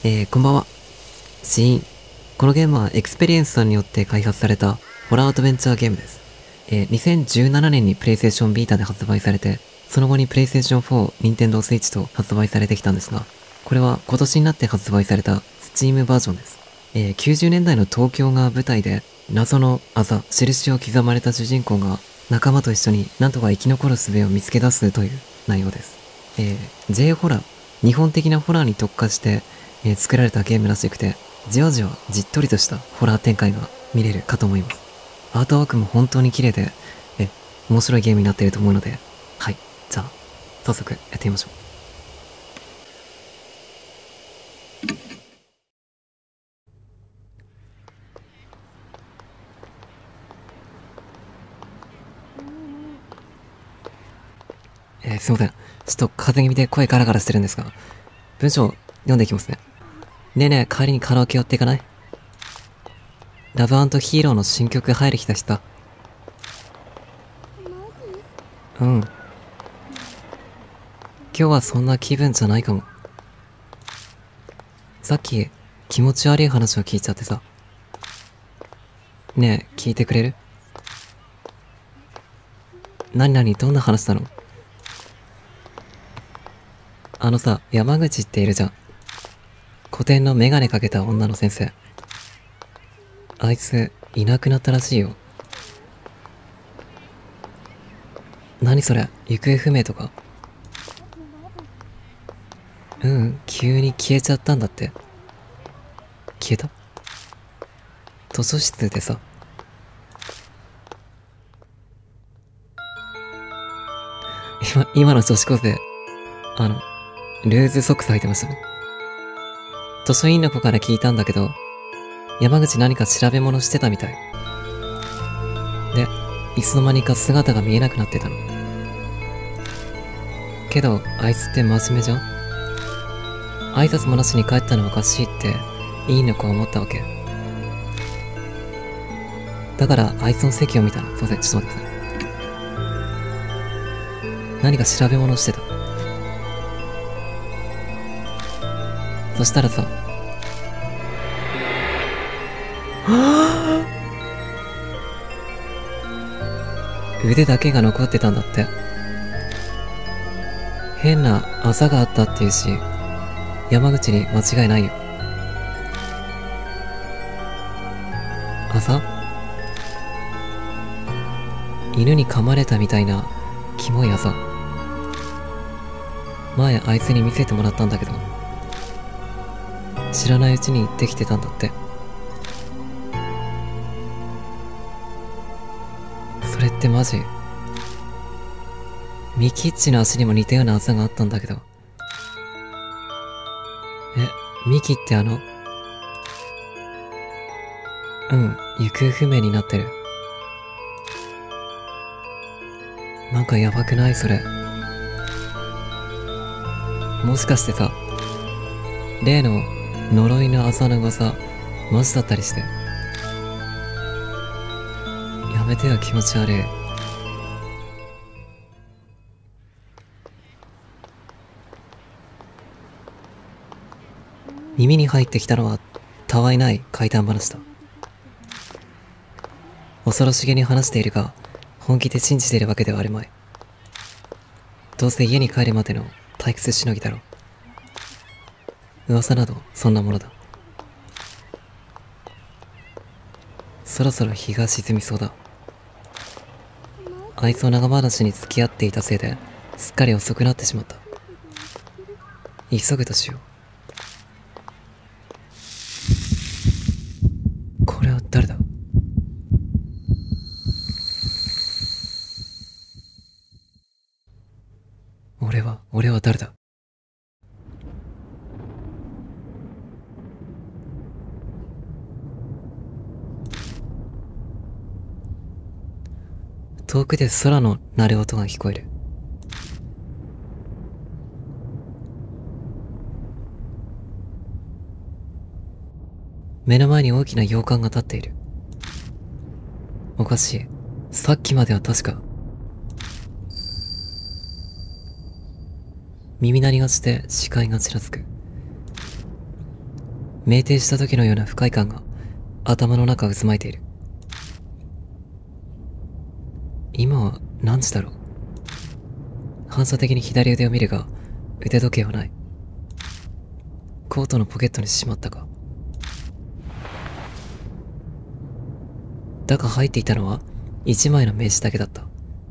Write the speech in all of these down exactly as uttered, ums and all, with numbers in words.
えー、こんばんは。死因。このゲームはエクスペリエンスさんによって開発されたホラーアドベンチャーゲームです。えー、にせんじゅうななねんにプレイステーションビータで発売されて、その後にプレイステーションフォー、ニンテンドースイッチと発売されてきたんですが、これは今年になって発売されたスチームバージョンです。えー、きゅうじゅうねんだいの東京が舞台で、謎のあざ、印を刻まれた主人公が仲間と一緒になんとか生き残る術を見つけ出すという内容です。えー、J ホラー、日本的なホラーに特化して、えー、作られたゲームらしくて、じわじわじっとりとしたホラー展開が見れるかと思います。アートワークも本当に綺麗で、え、面白いゲームになっていると思うので、はい、じゃあ、早速やってみましょう。えー、すいません。ちょっと風邪気味で声ガラガラしてるんですが、文章読んでいきますね。ねえねえ、帰りにカラオケ寄っていかない？ラブ&ヒーローの新曲入る日だしさ。うん。今日はそんな気分じゃないかも。さっき、気持ち悪い話を聞いちゃってさ。ねえ、聞いてくれる？なになに、どんな話なの？あのさ、山口っているじゃん。古典のメガネかけた女の先生。あいつ、いなくなったらしいよ。何それ、行方不明とか？うん、急に消えちゃったんだって。消えた？図書室でさ。今、今の女子高生、あの、ルーズソックス履いてましたね。図書委員の子から聞いたんだけど、山口何か調べ物してたみたい。で、いつの間にか姿が見えなくなってたの。けど、あいつって真面目じゃん？挨拶もなしに帰ったのはおかしいって、委員の子は思ったわけ。だから、あいつの席を見たの。すいません、ちょっと待ってください。何か調べ物してた。そしたらさ、腕だけが残ってたんだって。変なあざがあったっていうし、山口に間違いないよ。あざ？犬に噛まれたみたいなキモいあざ。前あいつに見せてもらったんだけど、知らないうちに行ってきてたんだって。それってマジ？ミキッチの足にも似たようなあざがあったんだけど。え、ミキってあの…うん、行方不明になってる。なんかやばくない？それ。もしかしてさ、例の呪いのあざの噂、マジだったりして。やめてよ、気持ち悪い。耳に入ってきたのは、たわいない怪談話だ。恐ろしげに話しているが、本気で信じているわけではあるまい。どうせ家に帰るまでの退屈しのぎだろう。噂などそんなものだ。そろそろ日が沈みそうだ。あいつを長話に付き合っていたせいですっかり遅くなってしまった。急ぐとしよう。これは誰だ？俺は、俺は誰だ？遠くで空の鳴る音が聞こえる。目の前に大きな洋館が立っている。おかしい。さっきまでは確か。耳鳴りがして視界がちらつく。 酩酊した時のような不快感が頭の中を渦巻いている。今は何時だろう。反射的に左腕を見るが、腕時計はない。コートのポケットにしまったか。だが入っていたのは一枚の名刺だけだった。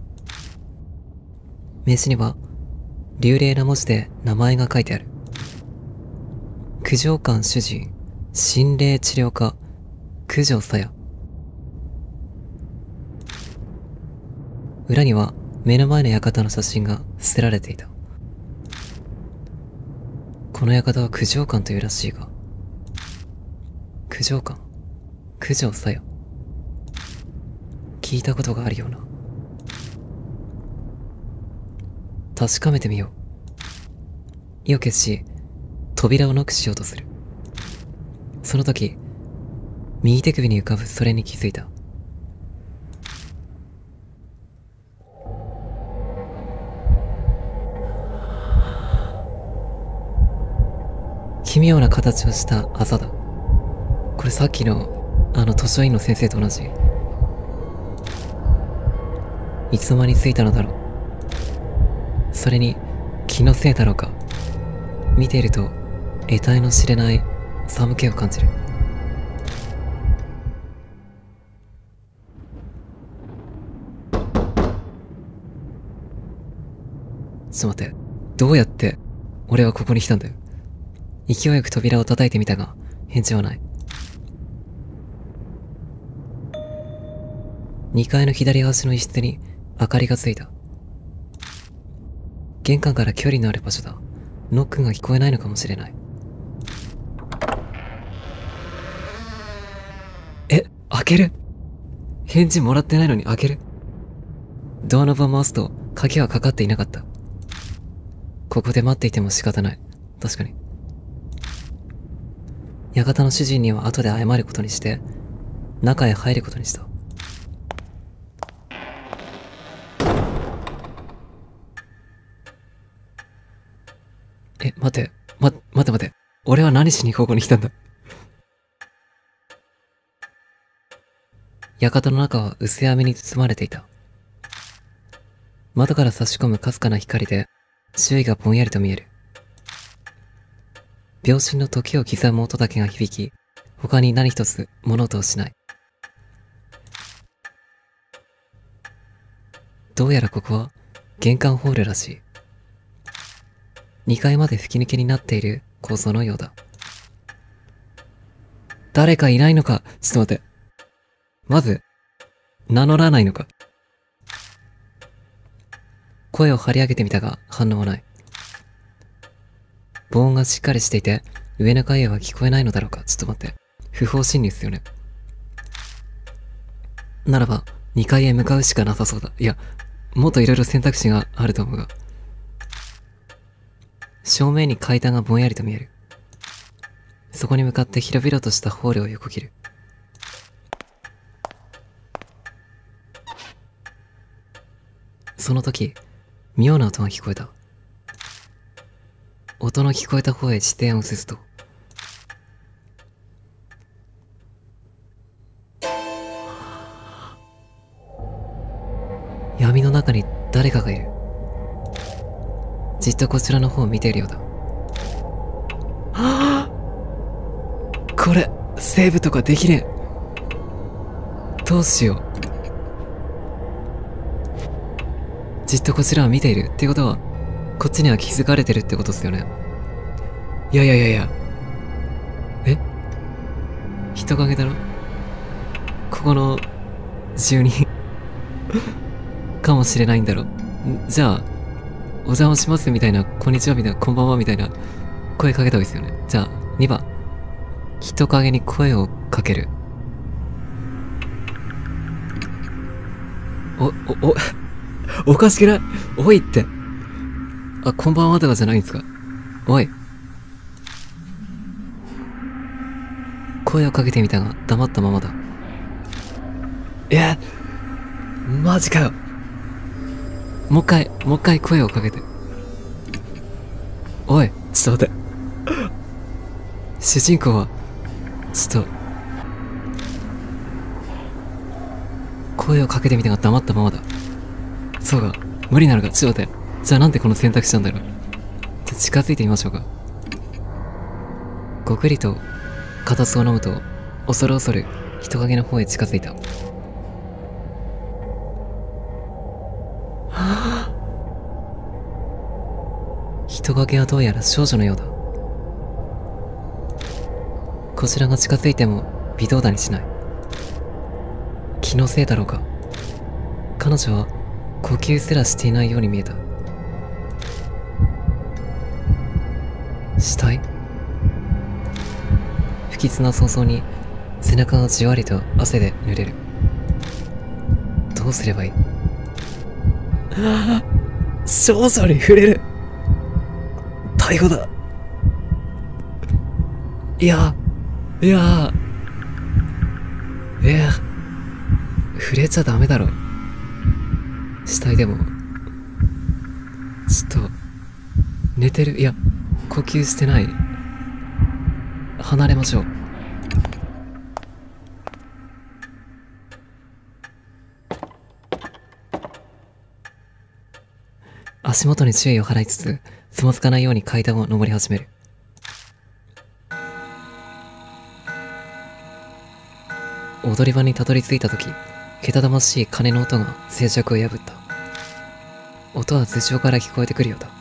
名刺には流麗な文字で名前が書いてある。九条館主人心霊治療科九条さや。裏には目の前の館の写真が捨てられていた。この館は九条館というらしいが、九条館九条さや、聞いたことがあるような。確かめてみよう。意を決し扉をノックしようとする。その時、右手首に浮かぶそれに気づいた。奇妙な形をしたあざだ。これさっきのあの図書委員の先生と同じ。いつの間についたのだろう。それに気のせいだろうか。見ていると得体の知れない寒気を感じる。ちょっと待って、どうやって俺はここに来たんだよ。勢いよく扉を叩いてみたが返事はない。にかいの左端の一室に明かりがついた。玄関から距離のある場所だ。ノックが聞こえないのかもしれない。え、開ける？返事もらってないのに開ける？ドアノブを回すと鍵はかかっていなかった。ここで待っていても仕方ない。確かに。館の主人には後で謝ることにして、中へ入ることにした。え、待て、ま、待て待て。俺は何しにここに来たんだ。館の中は薄闇に包まれていた。窓から差し込むかすかな光で、周囲がぼんやりと見える。秒針の時を刻む音だけが響き、他に何一つ物音をしない。どうやらここは玄関ホールらしい。にかいまで吹き抜けになっている構造のようだ。誰かいないのか。ちょっと待って。まず、名乗らないのか。声を張り上げてみたが反応はない。防音がしっかりしていて、上の階へは聞こえないのだろうか。ちょっと待って。不法侵入っすよね。ならば、にかいへ向かうしかなさそうだ。いや、もっといろいろ選択肢があると思うが。正面に階段がぼんやりと見える。そこに向かって広々としたホールを横切る。その時、妙な音が聞こえた。音の聞こえた方へ視点を移すと、闇の中に誰かがいる。じっとこちらの方を見ているようだ。はぁ、これセーブとかできねえ。どうしよう。じっとこちらを見ているってことは、こっちには気づかれてるってことっすよね。いやいやいやいや。え？人影だろ？ここの住人かもしれないんだろ。じゃあ、お邪魔しますみたいな、こんにちはみたいな、こんばんはみたいな声かけた方がいいですよね。じゃあ、にばん。人影に声をかける。お、お、お、おかしくない？おいって。あ、こんばんはとかじゃないんですか？おい。声をかけてみたが黙ったままだ。え？マジかよ。もう一回、もう一回声をかけて。おい、ちょっと待って。主人公はちょっと、声をかけてみたが黙ったままだ。そうか、無理なのか、ちょっと待って。じゃあなんでこの選択肢なんだろう。じゃあ近づいてみましょうか。ごくりと、片唾を飲むと、恐る恐る、人影の方へ近づいた。はぁ、人影はどうやら少女のようだ。こちらが近づいても微動だにしない。気のせいだろうか。彼女は呼吸すらしていないように見えた。死体？不吉な早々に背中がじわりと汗で濡れる。どうすればいい？少女に触れる。逮捕だ。いや、いや、いや、触れちゃダメだろ。死体でも、ちょっと、寝てる、いや、呼吸してない。離れましょう。足元に注意を払いつつ、つまずかないように階段を登り始める。踊り場にたどり着いたとき、けたたましい鐘の音が静寂を破った。音は頭上から聞こえてくるようだ。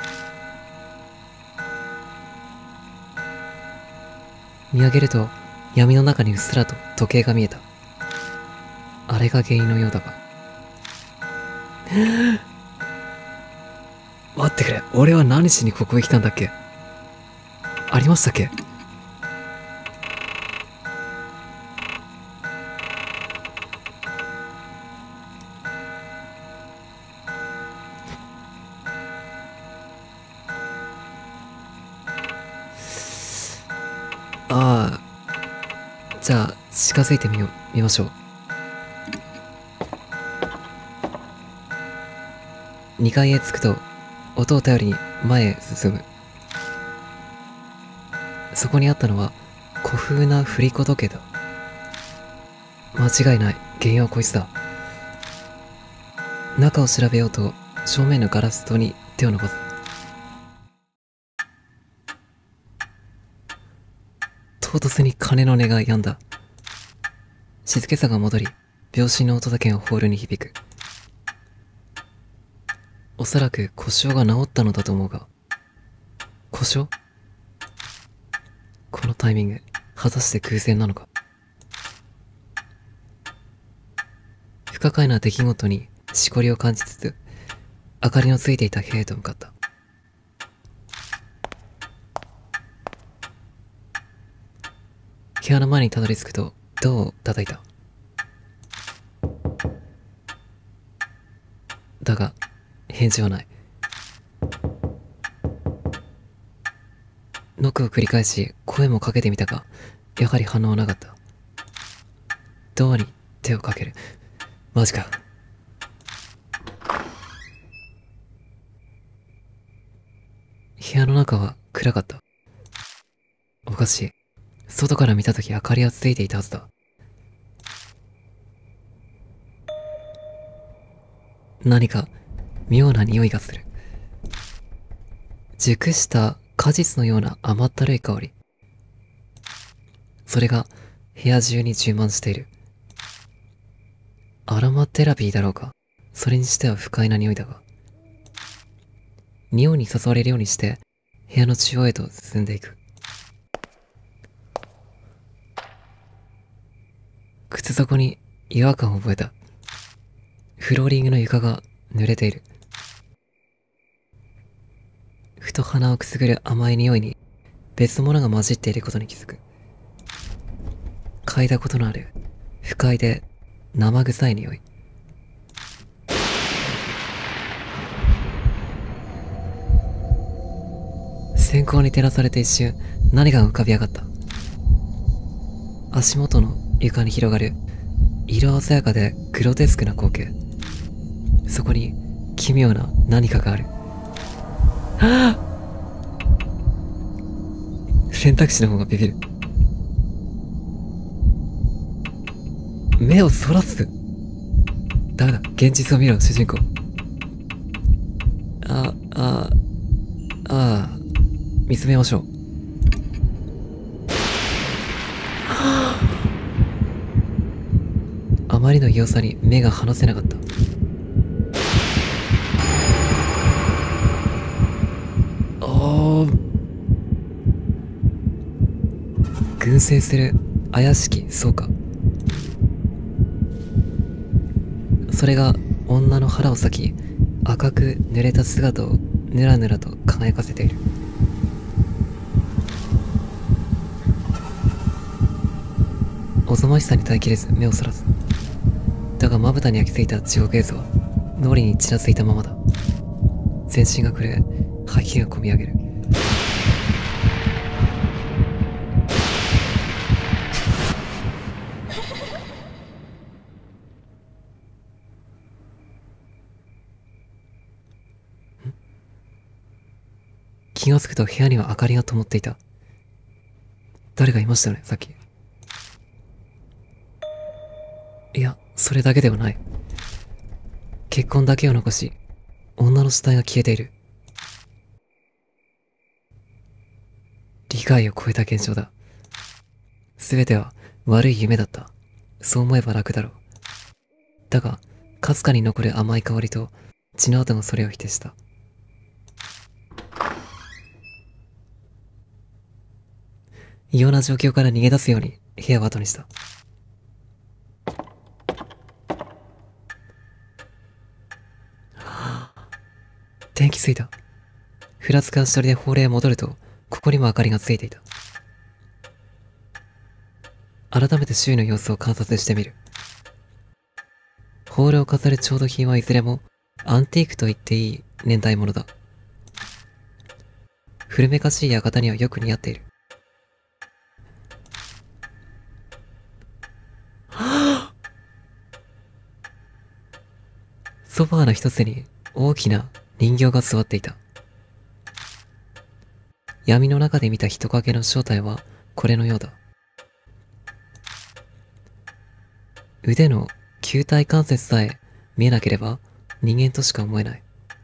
見上げると、闇の中にうっすらと時計が見えた。あれが原因のようだが。待ってくれ、俺は何しにここへ来たんだっけ？ありましたっけ？ああ、じゃあ近づいてみよう、見ましょう。にかいへ着くと、音を頼りに前へ進む。そこにあったのは古風な振り子時計だ。間違いない、原因はこいつだ。中を調べようと正面のガラス戸に手を伸ばす。唐突に鐘の音が止んだ。静けさが戻り、秒針の音だけがホールに響く。おそらく故障が治ったのだと思うが。故障？このタイミング、果たして偶然なのか。不可解な出来事にしこりを感じつつ、明かりのついていた部屋へと向かった。部屋の前にたどり着くと、ドアを叩いた。だが、返事はない。ノックを繰り返し、声もかけてみたが、やはり反応はなかった。ドアに手をかける。マジか。部屋の中は暗かった。おかしい。外から見たとき明かりはついていたはずだ。何か妙な匂いがする。熟した果実のような甘ったるい香り。それが部屋中に充満している。アロマテラピーだろうか。それにしては不快な匂いだが。匂いに誘われるようにして部屋の中央へと進んでいく。靴底に違和感を覚えた。フローリングの床が濡れている。ふと鼻をくすぐる甘い匂いに別のものが混じっていることに気づく。嗅いだことのある不快で生臭い匂い。閃光に照らされて一瞬何かが浮かび上がった。足元の床に広がる色鮮やかでグロテスクな光景。そこに奇妙な何かがある。はぁ！選択肢の方がビビる。 目をそらす。ダメだ、現実を見ろ、主人公。あ、あ、ああ、見つめましょう。あまりの異様さに目が離せなかった。おー、群生する怪しきそうか。それが女の腹を裂き、赤く濡れた姿をぬらぬらと輝かせている。おぞましさに耐えきれず目をそらす。だがまぶたに焼き付いた地獄絵図は脳裏にちらついたままだ。全身が震え、吐きがこみ上げる。気がつくと部屋には明かりが灯っていた。誰かいましたよね、さっき。いや、それだけではない。血痕だけを残し、女の死体が消えている。理解を超えた現象だ。すべては悪い夢だった。そう思えば楽だろう。だが、かすかに残る甘い香りと血の跡がそれを否定した。異様な状況から逃げ出すように部屋を後にした。電気ついた。ふらつく足取りでホールへ戻ると、ここにも明かりがついていた。改めて周囲の様子を観察してみる。ホールを飾る調度品はいずれもアンティークと言っていい年代物だ。古めかしい館にはよく似合っている。ソファーの一つに大きな人形が座っていた。闇の中で見た人影の正体はこれのようだ。腕の球体関節さえ見えなければ人間としか思えない。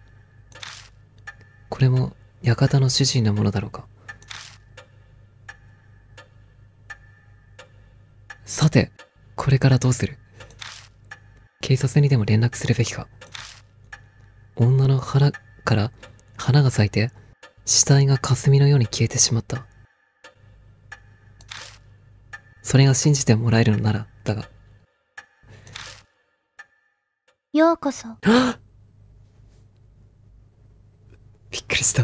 これも館の主人のものだろうか。さて、これからどうする？警察にでも連絡するべきか。女の腹から花が咲いて死体が霞のように消えてしまった。それが信じてもらえるのならだが。 ようこそ。 びっくりした。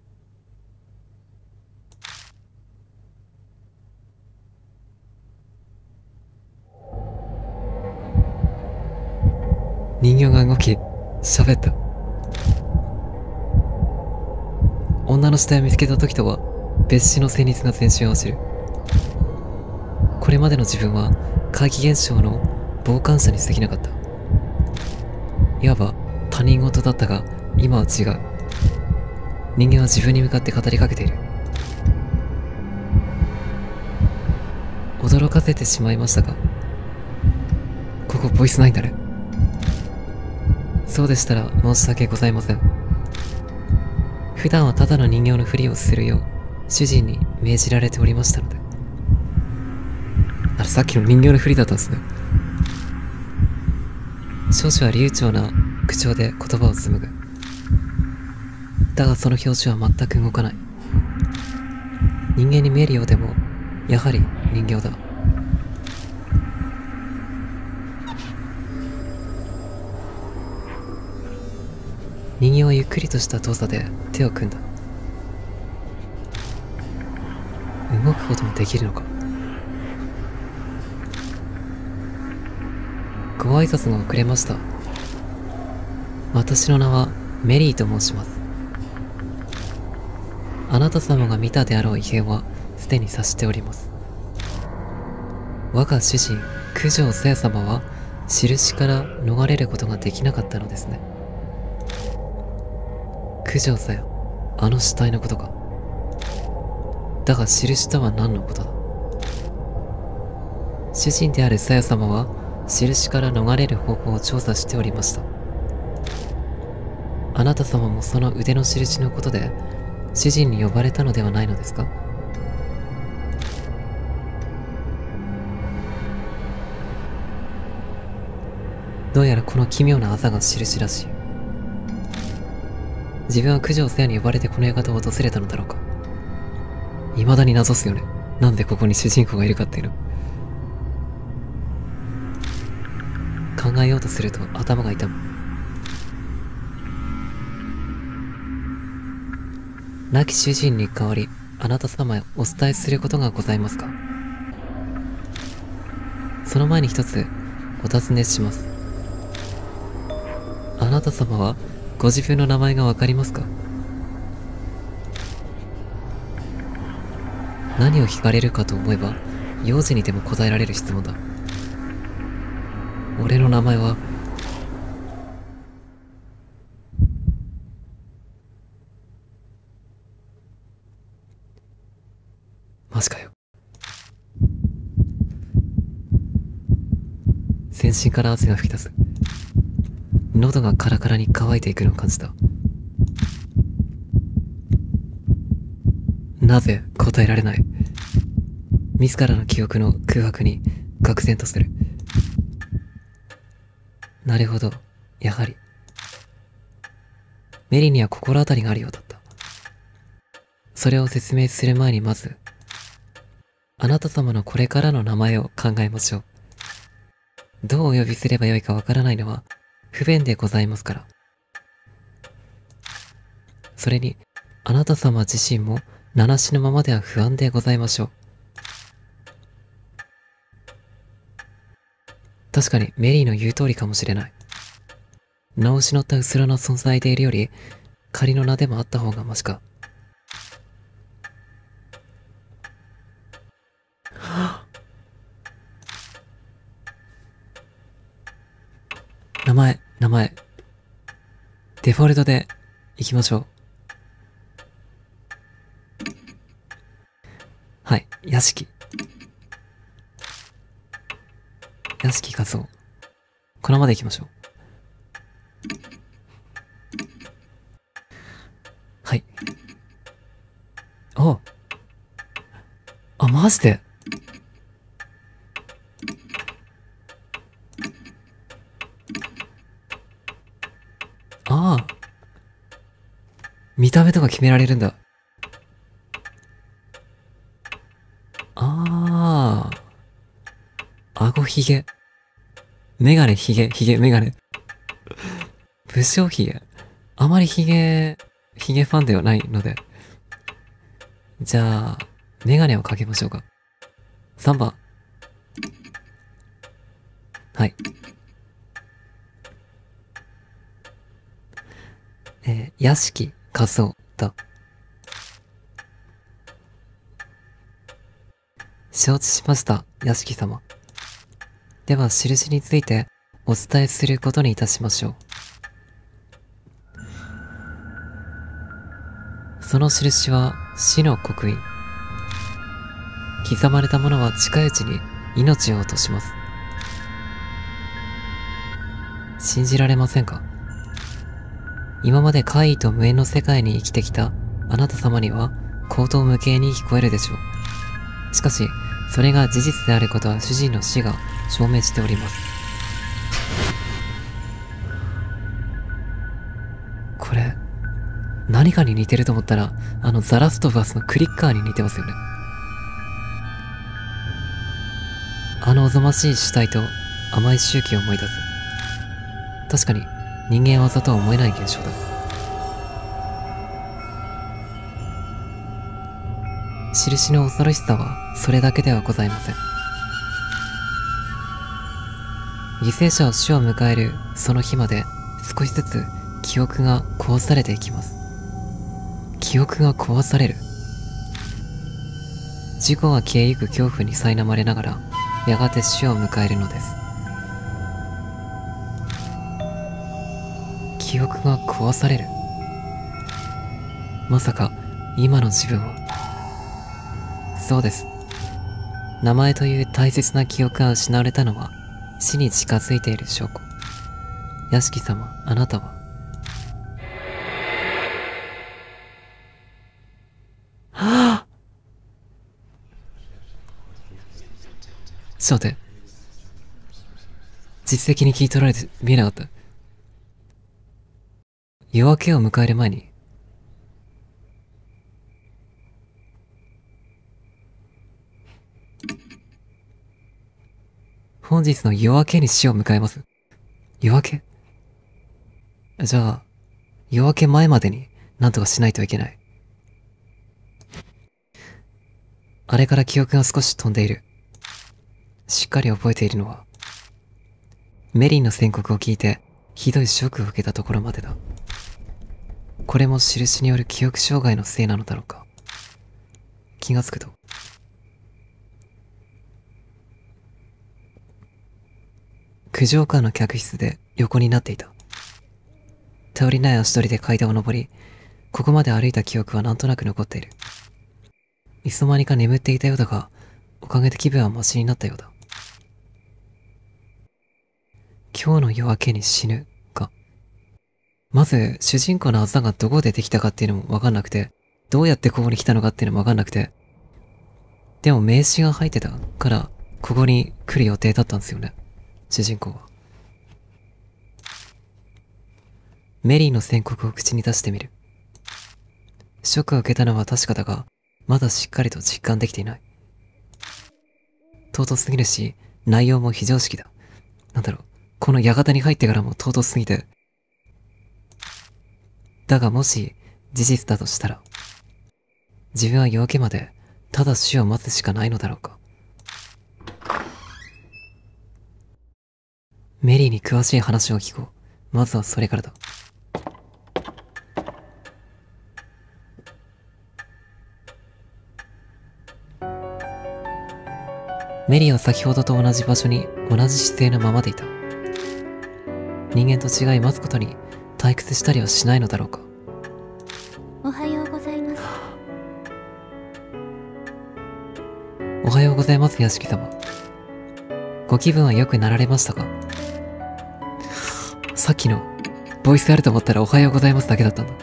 人形が動き喋った。女の死体を見つけた時とは別紙の旋律が全身を走る。これまでの自分は怪奇現象の傍観者に過ぎなかった。いわば他人事だったが今は違う。人間は自分に向かって語りかけている。驚かせてしまいましたか？ここボイスナインだね。そうでしたら申し訳ございません。普段はただの人形のふりをするよう主人に命じられておりましたので。あれ、さっきの人形のふりだったんですね。少女は流暢な口調で言葉を紡ぐ。だがその表情は全く動かない。人間に見えるようでもやはり人形だ。人形はゆっくりとした動作で手を組んだ。動くこともできるのか。ご挨拶が遅れました。私の名はメリーと申します。あなた様が見たであろう異変はすでに察しております。我が主人九条さや様は印から逃れることができなかったのですね。九条さや、あの死体のことか。だが印とは何のことだ。主人であるさや様は印から逃れる方法を調査しておりました。あなた様もその腕の印のことで主人に呼ばれたのではないのですか？どうやらこの奇妙なあざが印らしい。自分は九条聖夜に呼ばれてこの館を訪れたのだろうか。未だに謎っすよね。なんでここに主人公がいるかっていうの。考えようとすると頭が痛む。亡き主人に代わりあなた様へお伝えすることがございますか？その前に一つお尋ねします。あなた様はご自分の名前がわかりますか？何を聞かれるかと思えば幼児にでも答えられる質問だ。俺の名前はマジかよ。全身から汗が吹き出す。喉がカラカラに乾いていくのを感じた。なぜ答えられない。自らの記憶の空白に愕然とする。なるほど、やはりメリには心当たりがあるようだった。それを説明する前にまずあなた様のこれからの名前を考えましょう。どうお呼びすればよいかわからないのは不便でございますから。それにあなた様自身も名無しのままでは不安でございましょう。確かにメリーの言う通りかもしれない。名を失ったうすらな存在でいるより仮の名でもあった方がマシか。名前、名前。デフォルトで行きましょう。はい、屋敷。屋敷和夫。このままで行きましょう。はい。おあ、マジでああ。見た目とか決められるんだ。ああ。顎ひげ。メガネひげ、ひげ、メガネ。武将ひげ。あまりひげ、ひげファンではないので。じゃあ、メガネをかけましょうか。さんばん。はい。えー、屋敷和夫だ。承知しました、屋敷様。では、印についてお伝えすることにいたしましょう。その印は死の刻印。刻まれたものは近いうちに命を落とします。信じられませんか？今まで怪異と無縁の世界に生きてきたあなた様には口頭無形に聞こえるでしょう。しかし、それが事実であることは主人の死が証明しております。これ、何かに似てると思ったら、あのザラストバースのクリッカーに似てますよね。あのおぞましい主体と甘い周期を思い出す。確かに人間技とは思えない現象だ。印の恐ろしさはそれだけではございません。犠牲者を死を迎えるその日まで少しずつ記憶が壊されていきます。記憶が壊される。事故は消えゆく恐怖に苛まれながらやがて死を迎えるのです。記憶が壊される。まさか今の自分は。そうです。名前という大切な記憶が失われたのは死に近づいている証拠。屋敷様、あなたは。はぁ、ちょっと待って。実績に聞い取られて見えなかった。夜明けを迎える前に、本日の夜明けに死を迎えます。夜明け？じゃあ、夜明け前までに何とかしないといけない。あれから記憶が少し飛んでいる。しっかり覚えているのは、メリーの宣告を聞いて、ひどいショックを受けたところまでだ。これも印による記憶障害のせいなのだろうか。気がつくと、九条館の客室で横になっていた。頼りない足取りで階段を登り、ここまで歩いた記憶はなんとなく残っている。いつの間にか眠っていたようだが、おかげで気分はマシになったようだ。今日の夜明けに死ぬか。まず、主人公のあざがどこでできたかっていうのもわかんなくて、どうやってここに来たのかっていうのもわかんなくて、でも名刺が入ってたから、ここに来る予定だったんですよね。主人公は。メリーの宣告を口に出してみる。ショックを受けたのは確かだが、まだしっかりと実感できていない。唐突すぎるし、内容も非常識だ。なんだろう、この館に入ってからも唐突すぎて。だがもし事実だとしたら、自分は夜明けまでただ死を待つしかないのだろうか。メリーに詳しい話を聞こう。まずはそれからだ。メリーは先ほどと同じ場所に同じ姿勢のままでいた。人間と違い待つことに退屈したりはしないのだろうか。 おはようございます。 おはようございます、屋敷様。ご気分は良くなられましたか？さっきのボイスあると思ったらおはようございますだけだったんだ。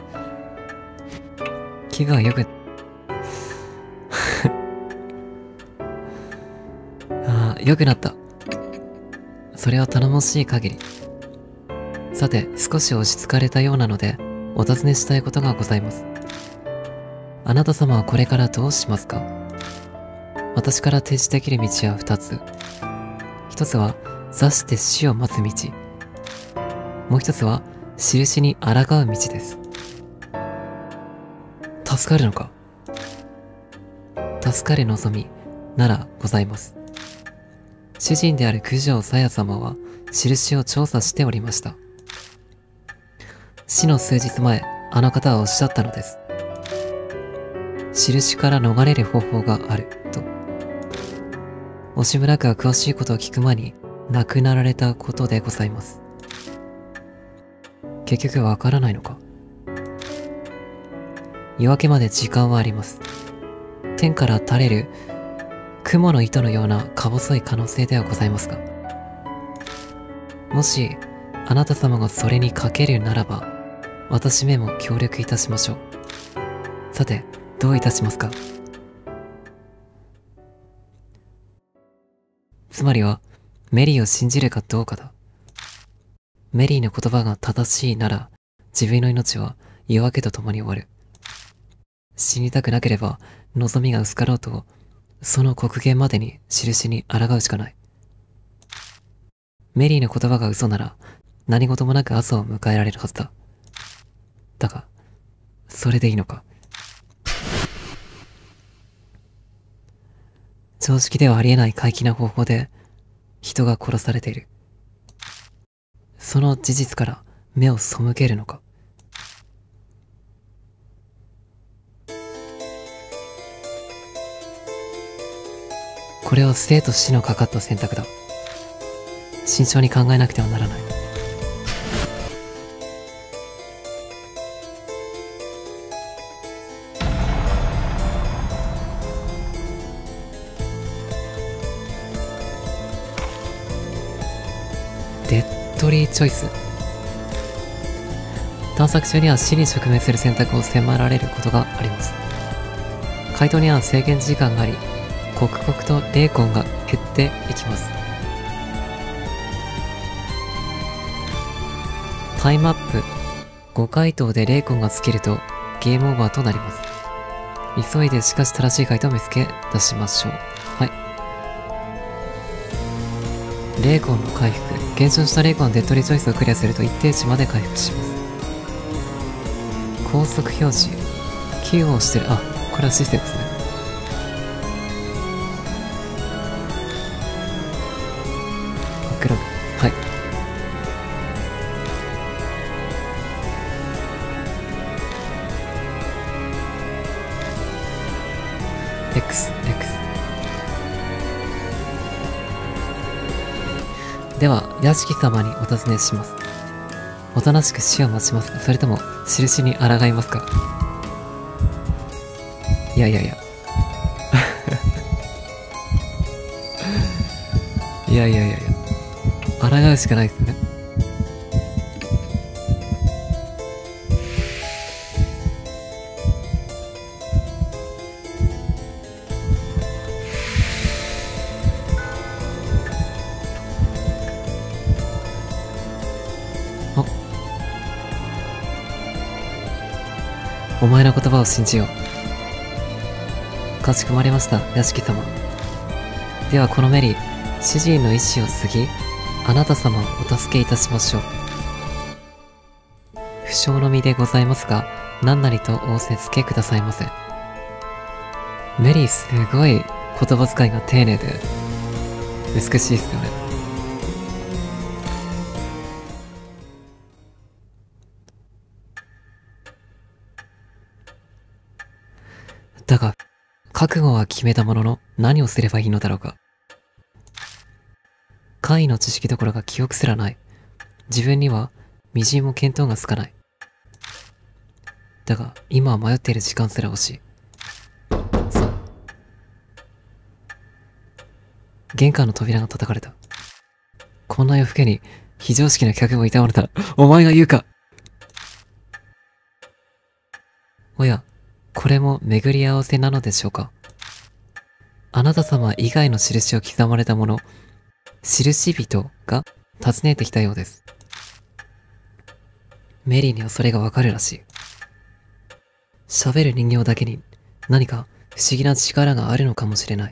気分は良くああ、良くなった。それは頼もしい限り。さて、少し落ち着かれたようなので、お尋ねしたいことがございます。あなた様はこれからどうしますか？私から提示できる道は二つ。一つは、座して死を待つ道。もう一つは、印に抗う道です。助かるのか？助かる望み、ならございます。主人である九条さや様は、印を調査しておりました。死の数日前、あの方はおっしゃったのです。印から逃れる方法がある、と。押村家が詳しいことを聞く前に、亡くなられたことでございます。結局わからないのか。夜明けまで時間はあります。天から垂れる雲の糸のようなか細い可能性ではございますが、もしあなた様がそれにかけるならば、私めも協力いたしましょう。さて、どういたしますか？つまりは、メリーを信じるかどうかだ。メリーの言葉が正しいなら、自分の命は夜明けと共に終わる。死にたくなければ、望みが薄かろうと、その刻限までに印に抗うしかない。メリーの言葉が嘘なら、何事もなく朝を迎えられるはずだ。だが、それでいいのか。常識ではありえない怪奇な方法で、人が殺されている。その事実から目を背けるのか。これは生と死のかかった選択だ。慎重に考えなくてはならない。 トリーチョイス。探索中には死に直面する選択を迫られることがあります。回答には制限時間があり、刻々と霊魂が減っていきます。タイムアップ。ご回答で霊魂が尽きるとゲームオーバーとなります。急いでしかし正しい回答を見つけ出しましょう。はい。霊魂の回復。減少した霊魂のデッドリーチョイスをクリアすると一定値まで回復します。高速表示。キーを押してる。あ、これはシステムですね。バックログ。はい。X、X。では、屋敷様にお尋ねします。おとなしく死を待ちますか、それとも、印に抗いますか？いやいやいや。いやいやいやいや。抗うしかないですね。お前の言葉を信じよう。かしこまりました、屋敷様。ではこのメリー、主人の意志を継ぎ、あなた様をお助けいたしましょう。不詳の身でございますが、何なりと仰せつけくださいませ。メリーすごい言葉遣いが丁寧で、美しいですよね。だが、覚悟は決めたものの何をすればいいのだろうか。怪異の知識どころか記憶すらない。自分には微塵も見当がつかない。だが、今は迷っている時間すら惜しい。そう。玄関の扉が叩かれた。こんな夜更けに非常識な客もいたものだ。お前が言うか。おや、これも巡り合わせなのでしょうか。あなた様以外の印を刻まれたもの、印人が訪ねてきたようです。メリーにはそれがわかるらしい。喋る人形だけに何か不思議な力があるのかもしれない。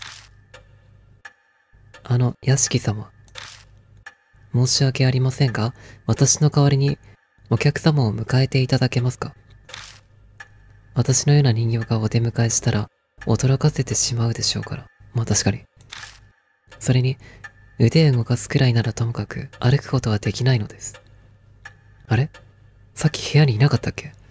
あの屋敷様、申し訳ありませんが、私の代わりにお客様を迎えていただけますか。私のような人形がお出迎えしたら驚かせてしまうでしょうから。まあ確かに。それに腕を動かすくらいならともかく歩くことはできないのです。あれ？さっき部屋にいなかったっけ？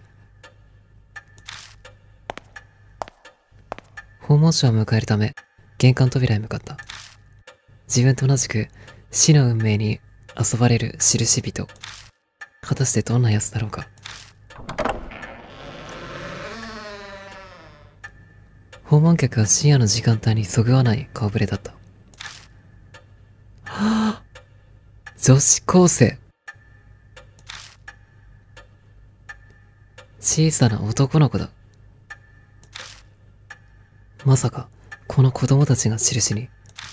訪問者を迎えるため玄関扉へ向かった。自分と同じく死の運命に遊ばれる印人。果たしてどんな奴だろうか。訪問客は深夜の時間帯にそぐわない顔ぶれだった。はぁ、女子高生。小さな男の子だ。まさか、この子供たちが印に。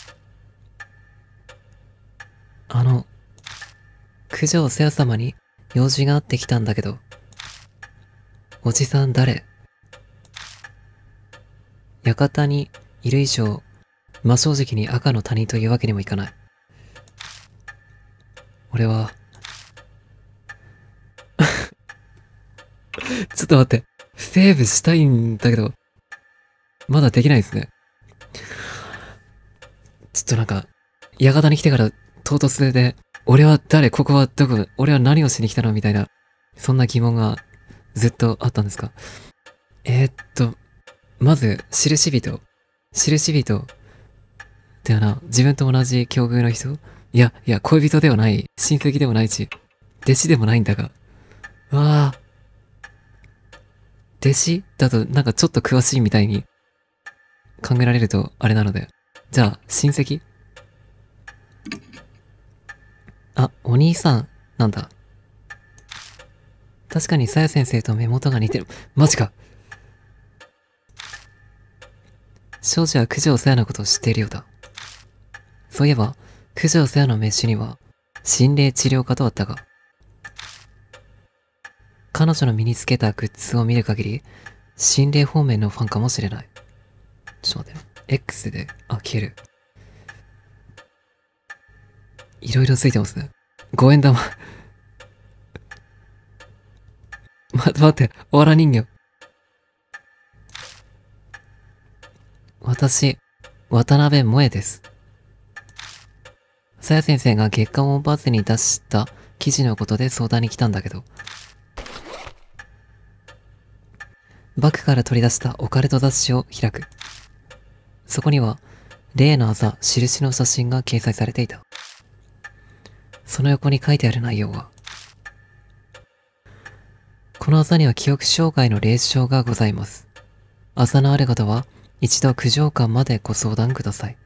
あの、九条瀬谷様に用事があってきたんだけど、おじさん誰？館にいる以上、真正直に赤の他人というわけにもいかない。俺は、ちょっと待って、セーブしたいんだけど、まだできないですね。ちょっとなんか、館に来てから唐突で、俺は誰？ここはどこ？俺は何をしに来たの？みたいな、そんな疑問がずっとあったんですか。えー、っと、まず、印人。印人。だよな。自分と同じ境遇の人？いや、いや、恋人ではない。親戚でもないし、弟子でもないんだが。うわぁ。弟子だとなんかちょっと詳しいみたいに考えられるとあれなので。じゃあ、親戚？ あ、お兄さん、なんだ。確かにさや先生と目元が似てる。マジか。少女は九条さやのことを知っているようだ。そういえば、九条さやの名刺には、心霊治療家とあったが、彼女の身につけたグッズを見る限り、心霊方面のファンかもしれない。ちょっと待ってね。X で、あ、消える。いろいろついてますね。五円玉。待って待って、おわら人形。私、渡辺萌です。さや先生が月刊オンバーズに出した記事のことで相談に来たんだけど、バッグから取り出したオカルト雑誌を開く。そこには、例の朝、印の写真が掲載されていた。その横に書いてある内容は、この朝には記憶障害の霊障がございます。朝のある方は、一度九条館までご相談ください。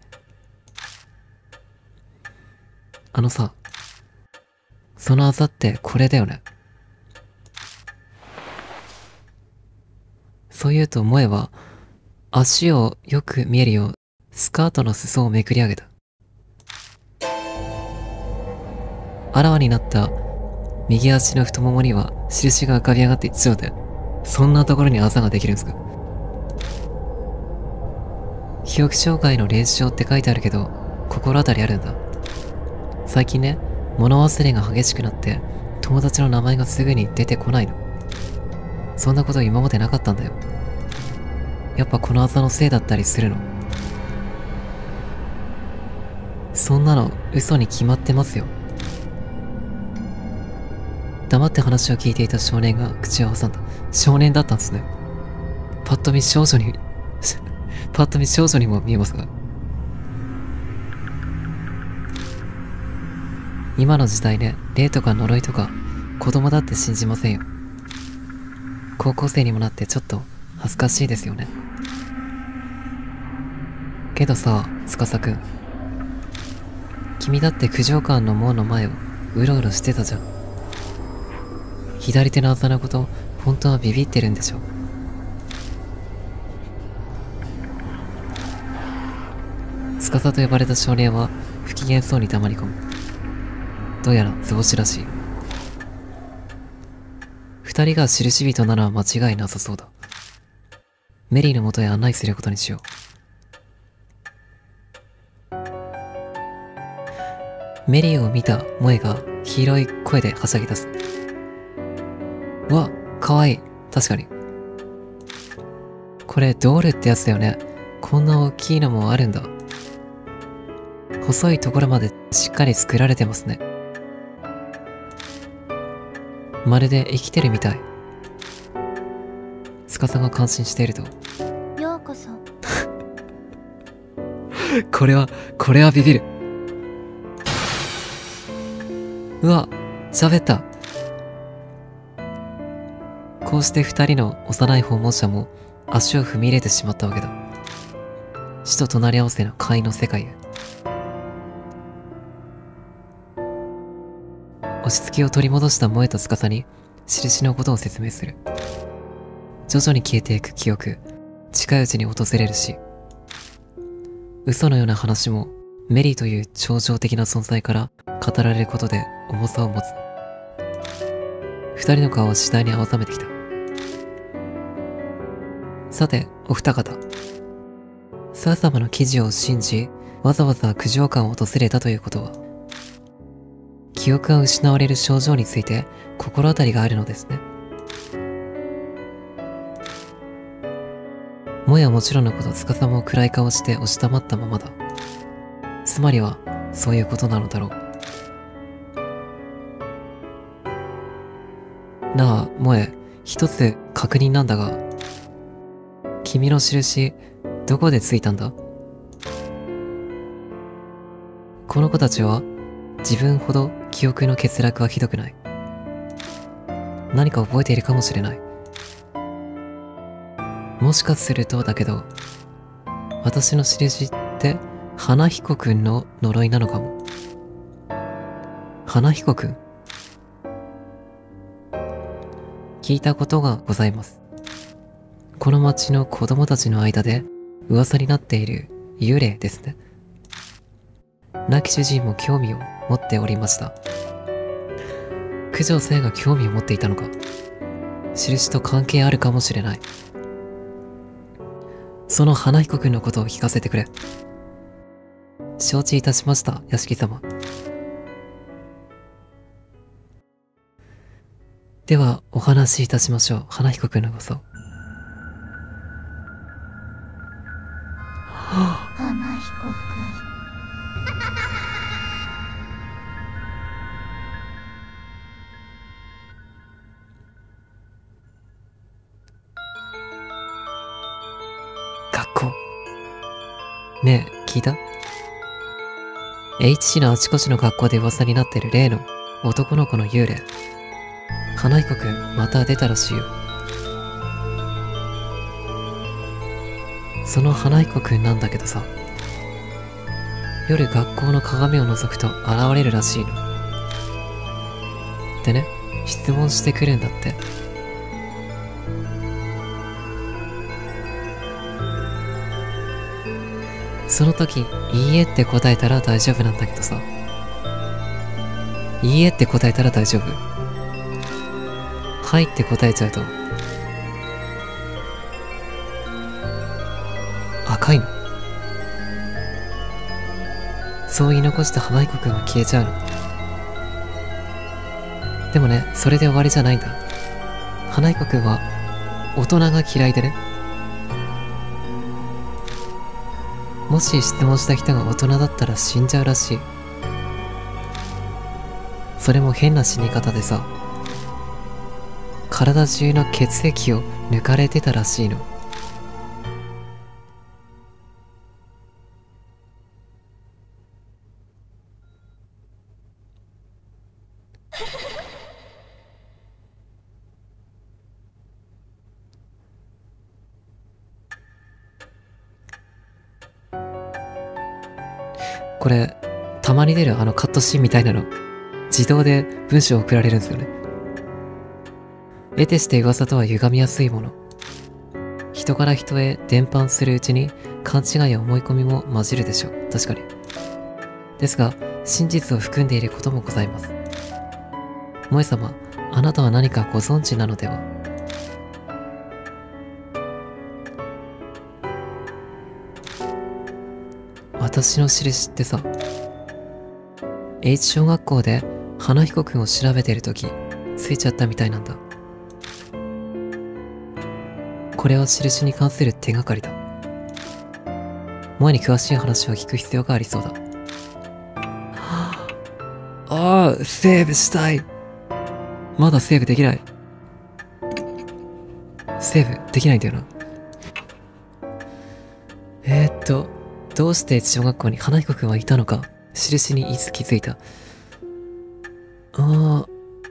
あのさ、その朝ってこれだよね。そう言うと萌えは、足をよく見えるよう、スカートの裾をめくり上げた。あらわになった右足の太ももには印が浮かび上がっていっちゃうで、そんなところにあざができるんですか？記憶障害の霊障って書いてあるけど、心当たりあるんだ。最近ね、物忘れが激しくなって、友達の名前がすぐに出てこないの。そんなこと今までなかったんだよ。やっぱこのあざのせいだったりするの？そんなの嘘に決まってますよ。黙って話を聞いていた少年が口を挟んだ。少年だったんですね。パッと見少女にパッと見少女にも見えますが、今の時代ね、霊とか呪いとか子供だって信じませんよ。高校生にもなってちょっと恥ずかしいですよね。けどさ、司くん、君だって九条館の門の前をうろうろしてたじゃん。左手のあざのこと本当はビビってるんでしょ？司と呼ばれた少年は不機嫌そうに黙り込む。どうやら図星らしい。二人が印人なのは間違いなさそうだ。メリーの元へ案内することにしよう。メリーを見た萌えが黄色い声ではしゃぎ出す。うわ、かわいい。確かに。これドールってやつだよね。こんな大きいのもあるんだ。細いところまでしっかり作られてますね。まるで生きてるみたい。司が感心していると、 ようこそ。 これはこれはビビる。うわ、喋った。こうして二人の幼い訪問者も足を踏み入れてしまったわけだ。死と隣り合わせの怪異の世界へ。落ち着きを取り戻した萌えと司に印のことを説明する。徐々に消えていく記憶、近いうちに訪れるし、嘘のような話もメリーという超常的な存在から語られることで重さを持つ。二人の顔は次第に青ざめてきた。さて、お二方。サー様の記事を信じ、わざわざ九条館を訪れたということは、記憶が失われる症状について心当たりがあるのですね。萌えはもちろんのこと、司も暗い顔して押し黙ったままだ。つまりは、そういうことなのだろう。なあ、萌え、一つ確認なんだが、君の印、どこでついたんだ？この子たちは、自分ほど記憶の欠落はひどくない。何か覚えているかもしれない。もしかするとだけど、私の印って花彦くんの呪いなのかも。 花彦くん。聞いたことがございます。この町の子供たちの間で噂になっている幽霊ですね。亡き主人も興味を持っておりました。九条生が興味を持っていたのか、印と関係あるかもしれない。その花彦くんのことを聞かせてくれ。承知いたしました、屋敷様。ではお話しいたしましょう、花彦くんのごそ。 花彦くん。 学校。ねえ、聞いた？ H 市のあちこちの学校で噂になってる例の男の子の幽霊。花彦くん、また出たらしいよ。その花彦くんなんだけどさ、夜学校の鏡を覗くと現れるらしいの。でね、質問してくるんだって。その時、いいえって答えたら大丈夫なんだけどさ。いいえって答えたら大丈夫。はいって答えちゃうと、赤いの。そう言い残した花彦くんは消えちゃうの。でもね、それで終わりじゃないんだ。花彦くんは大人が嫌いでね。もし質問した人が大人だったら死んじゃうらしい。それも変な死に方でさ、体中の血液を抜かれてたらしいの。これ、たまに出るあのカットシーンみたいなの、自動で文章送られるんですよね。得てして噂とは歪みやすいもの。人から人へ伝播するうちに勘違いや思い込みも混じるでしょう。確かに。ですが、真実を含んでいることもございます。萌様、あなたは何かご存知なのでは？私の印ってさ、H 小学校で花彦くんを調べてるときついちゃったみたいなんだ。これは印に関する手がかりだ。萌に詳しい話を聞く必要がありそうだ。ああ、セーブしたい。まだセーブできない。セーブできないんだよな。えー、っとどうして小学校に花彦くんはいたのか、印にいつ気づいた。あ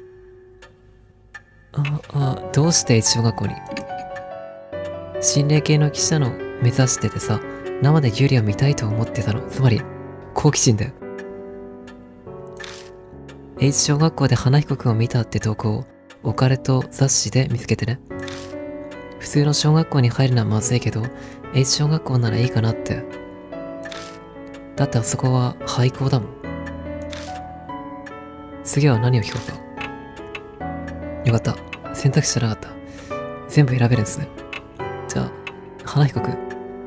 あ、ああ、どうして小学校に。心霊系の記者の目指しててさ、生で幽霊を見たいと思ってたの。つまり好奇心だよ。H 小学校で花彦くんを見たって投稿をオカルト雑誌で見つけてね。普通の小学校に入るのはまずいけど H 小学校ならいいかなって。だってあそこは廃校だもん。次は何を聞こうか。よかった、選択肢じゃなかった。全部選べるんですね。じゃあ花彦くん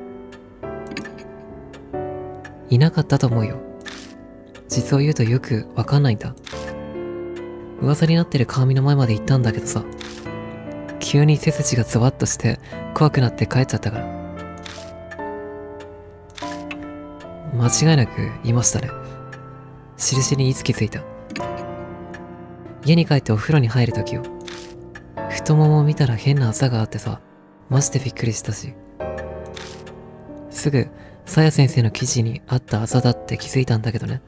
いなかったと思うよ。実を言うとよくわかんないんだ。噂になってる鏡の前まで行ったんだけどさ、急に背筋がゾワッとして怖くなって帰っちゃったから。間違いなくいましたね。印にいつ気づいた。家に帰ってお風呂に入るときよ。太ももを見たら変なあざがあってさ、マジでびっくりしたし、すぐさや先生の記事にあったあざだって気づいたんだけどね。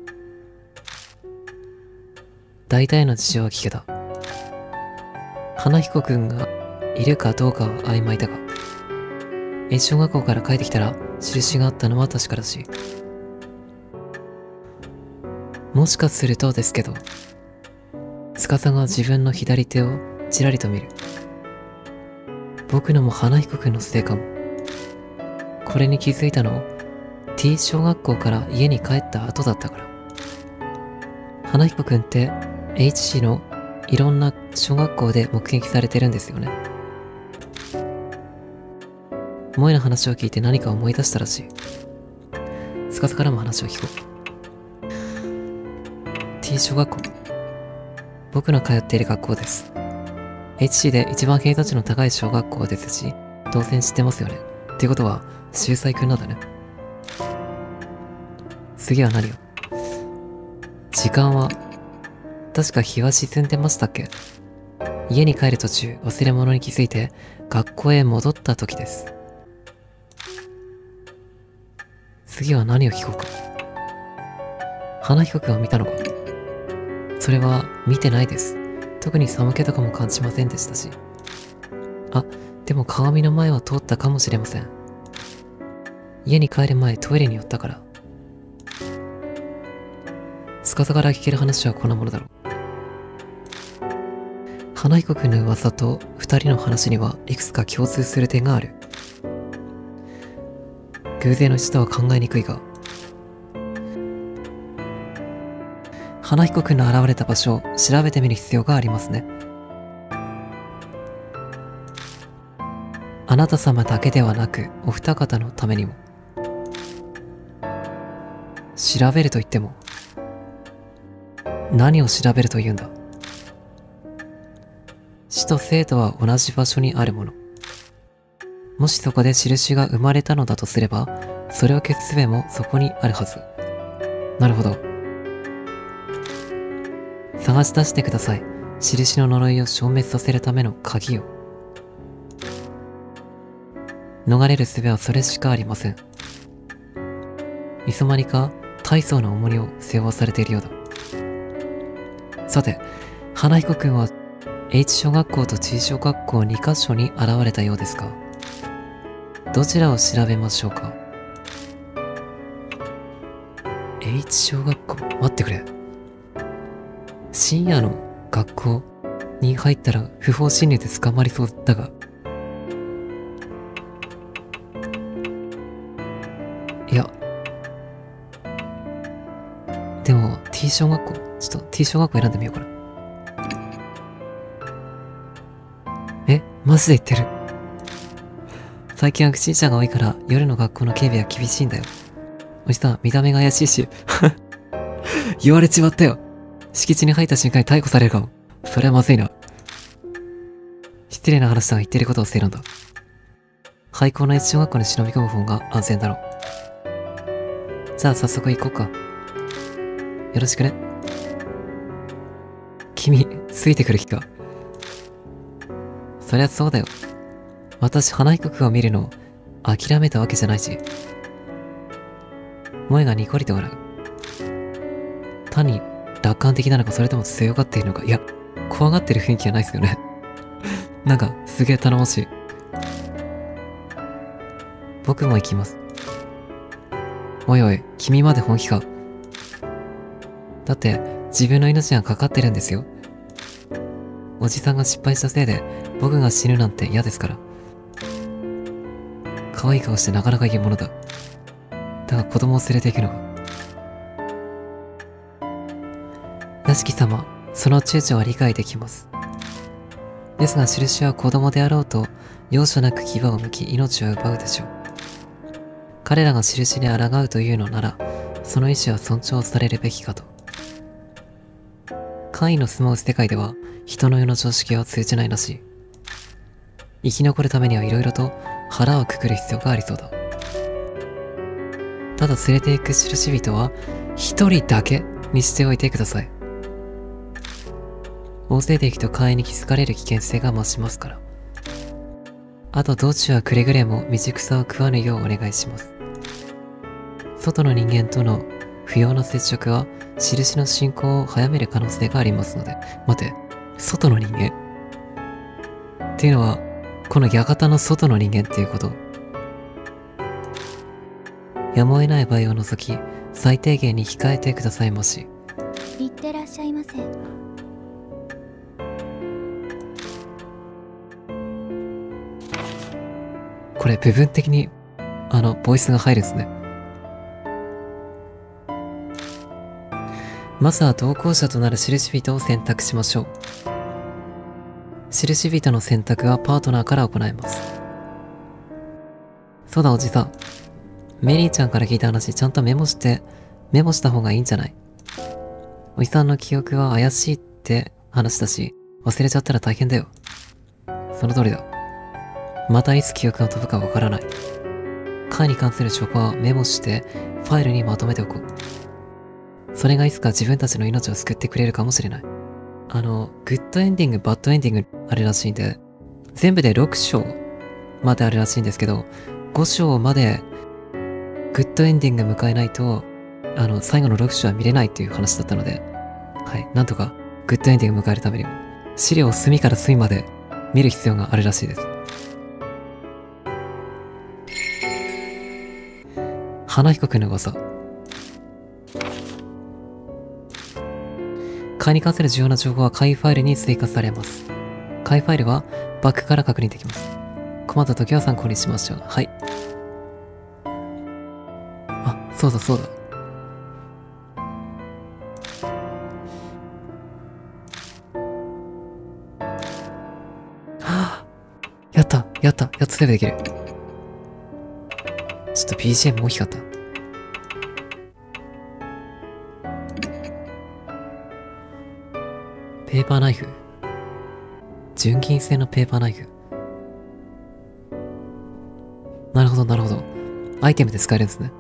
大体の事情は聞けた。花彦くんがいるかどうかは曖昧だが、え小学校から帰ってきたら印があったのは確かだし、 もしかするとですけど、司が自分の左手をちらりと見る。僕のも花彦くんのせいかも。これに気づいたの T 小学校から家に帰った後だったから。花彦くんって エイチシー のいろんな小学校で目撃されてるんですよね。萌の話を聞いて何か思い出したらしい。司からも話を聞こう。T 小学校、僕の通っている学校です。エイチシー で一番偏差値の高い小学校ですし、当然知ってますよね。ってことは、秀才くんなんだね。次は何よ。時間は、確か日は沈んでましたっけ？家に帰る途中、忘れ物に気づいて、学校へ戻った時です。次は何を聞こうか。花彦くんは見たのか？それは見てないです。特に寒気とかも感じませんでしたし。あ、でも鏡の前は通ったかもしれません。家に帰る前トイレに寄ったから。司から聞ける話はこんなものだろう。花彦くんの噂と二人の話にはいくつか共通する点がある。偶然の一とは考えにくいが、花彦くんの現れた場所を調べてみる必要がありますね。あなた様だけではなくお二方のためにも。調べると言っても何を調べるというんだ。死と生とは同じ場所にあるもの。もしそこで印が生まれたのだとすれば、それを消す術もそこにあるはず。なるほど。探し出してください。印の呪いを消滅させるための鍵を。逃れる術はそれしかありません。いつまにか大層な重荷を背負わされているようだ。さて、花彦くんは H 小学校と G 小学校にカ所に現れたようですが、どちらを調べましょうか。 H 小学校、待ってくれ。深夜の学校に入ったら不法侵入で捕まりそうだが、いや、でも T 小学校、ちょっと T 小学校選んでみようかな。え、マジで言ってる。最近は不審者が多いから夜の学校の警備は厳しいんだよ。おじさん、見た目が怪しいし言われちまったよ。敷地に入った瞬間に逮捕されるかも。それはまずいな。失礼な話だが言ってることを正論だ。廃校の H 小学校に忍び込む方が安全だろう。じゃあ早速行こうか。よろしくね。君、ついてくる気か。そりゃそうだよ。私、花彦くんを見るのを諦めたわけじゃないし。萌がニコリと笑う。単に楽観的なのか、それとも強がっているのか。いや、怖がってる雰囲気はないですよね。なんか、すげえ頼もしい。僕も行きます。おいおい、君まで本気か。だって、自分の命がかかってるんですよ。おじさんが失敗したせいで、僕が死ぬなんて嫌ですから。可愛い顔してなかなかいいものだ。だが子供を連れて行くのは。屋敷様、その躊躇は理解できます。ですが、印は子供であろうと、容赦なく牙を剥き、命を奪うでしょう。彼らが印に抗うというのなら、その意志は尊重されるべきかと。怪異の住まう世界では、人の世の常識は通じないらしい。生き残るためには色々と腹をくくる必要がありそうだ。ただ連れて行く印人は、一人だけにしておいてください。大勢で行くと怪異に気づかれる危険性が増しますから。あと道中はくれぐれも道草を食わぬようお願いします。外の人間との不要な接触は印の進行を早める可能性がありますので。待て、外の人間っていうのはこの館の外の人間っていうこと。やむを得ない場合を除き最低限に控えてくださいまし。 ってらっしゃいませ。 これ部分的にあのボイスが入るんですね。まずは同行者となる印人を選択しましょう。印人の選択はパートナーから行います。そうだおじさん、メリーちゃんから聞いた話ちゃんとメモしてメモした方がいいんじゃない？おじさんの記憶は怪しいって話だし、忘れちゃったら大変だよ。その通りだ。またいつ記憶が飛ぶかわからない。会に関する情報はメモしてファイルにまとめておこう。それがいつか自分たちの命を救ってくれるかもしれない。あの、グッドエンディング、バッドエンディングあるらしいんで、全部でろく章まであるらしいんですけど、ご章までグッドエンディング迎えないと、あの、最後のろく章は見れないっていう話だったので、はい、なんとかグッドエンディング迎えるためにも、資料を隅から隅まで見る必要があるらしいです。花彦くんの噂。会に関する重要な情報は会ファイルに追加されます。会ファイルはバックから確認できます。困った時は参考にしましょう。はい。あ、そうだそうだ。はあ、やったやったやっとセーブできる。ちょっと ビージーエム 大きかった。ペーパーナイフ。純銀製のペーパーナイフ。なるほどなるほど。アイテムで使えるんですね。